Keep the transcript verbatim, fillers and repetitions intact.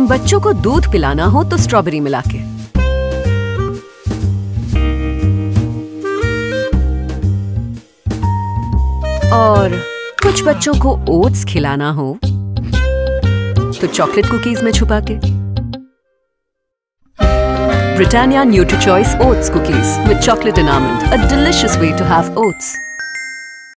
बच्चों को दूध पिलाना हो तो स्ट्रॉबेरी मिला के, और कुछ बच्चों को ओट्स खिलाना हो तो चॉकलेट कुकीज में छुपा के। Britannia NutriChoice Oats Cookies with chocolate and almond, a delicious way to have oats.